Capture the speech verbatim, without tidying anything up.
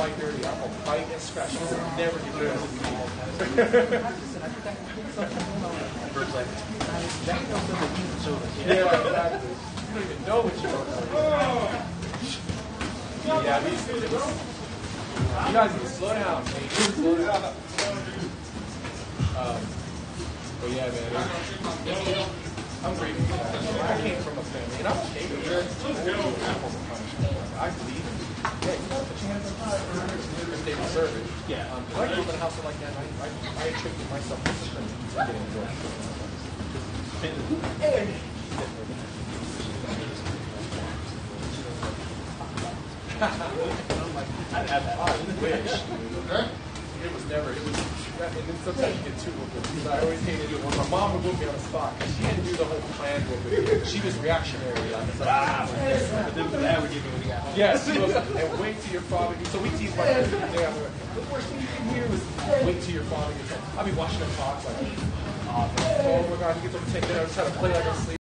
fight dirty. I'm gonna fight and scratch. She'll never get rid of me. Yeah, exactly. You don't even know what you're doing. Yeah, these you guys need to slow down. Man. Slow down. Um, but yeah, man. I'm grateful for that. I came from a family, and I'm okay with it. I believe in it. Yeah, you gotta put your hands on fire if they deserve it. Yeah. Um, I grew up in a house like that, and I, I, I attributed myself to getting enjoyed. Hey. I had that. I wish. It was never. It was. And then sometimes you get too whooped. I always hated it when my mom would whoop me on the spot because she didn't do the whole plan whooping. She was reactionary. Like, it's like, ah, but then dad would give me when he got home. Yes. She goes, and wait till your father. So we tease my kids every day. I'm like, the worst thing you can hear was wait till your father gets home. I'll be watching them talk like, oh my god, he gets over ten minutes, trying to play like I'm asleep.